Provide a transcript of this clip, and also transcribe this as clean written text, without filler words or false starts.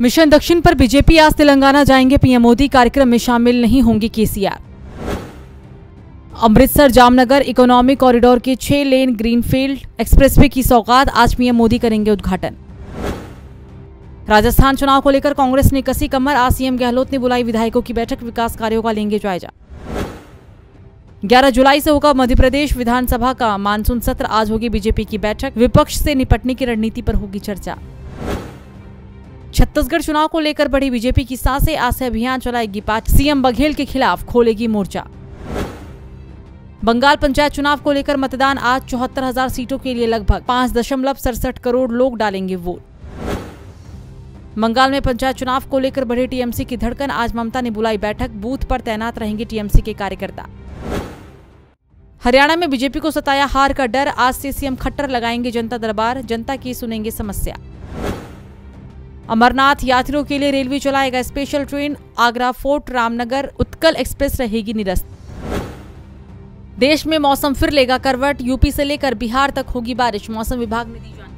Mission दक्षिण पर BJP आज तेलंगाना जाएंगे पीएम मोदी, कार्यक्रम में शामिल नहीं होंगे केसीआर। अमृतसर जामनगर इकोनॉमिक कॉरिडोर के 6 लेन ग्रीनफील्ड एक्सप्रेसवे की सौगात आज पीएम मोदी करेंगे उद्घाटन। राजस्थान चुनाव को लेकर कांग्रेस ने कसी कमर, आज सीएम गहलोत ने बुलाई विधायकों की बैठक, विकास कार्यों का लेंगे जायजा। 11 जुलाई से होगा मध्य प्रदेश विधानसभा का मानसून सत्र, आज होगी बीजेपी की बैठक, विपक्ष से निपटने की रणनीति पर होगी चर्चा। छत्तीसगढ़ चुनाव को लेकर बढ़ी बीजेपी की सांसें, आज से अभियान चलाएगी पार्टी, सीएम बघेल के खिलाफ खोलेगी मोर्चा। बंगाल पंचायत चुनाव को लेकर मतदान आज, 74,000 सीटों के लिए लगभग 5.67 करोड़ लोग डालेंगे वोट। बंगाल में पंचायत चुनाव को लेकर बढ़े टीएमसी की धड़कन, आज ममता ने बुलाई बैठक, बूथ पर तैनात रहेंगे टीएमसी के कार्यकर्ता। हरियाणा में बीजेपी को सताया हार का डर, आज से सीएम खट्टर लगाएंगे जनता दरबार, जनता की सुनेंगे समस्या। अमरनाथ यात्रियों के लिए रेलवे चलाएगा special train, Agra fort Ramnagar Utkal express रहेगी निरस्त। देश में मौसम फिर लेगा करवट, यूपी से लेकर बिहार तक होगी बारिश, मौसम विभाग ने दी जानकारी।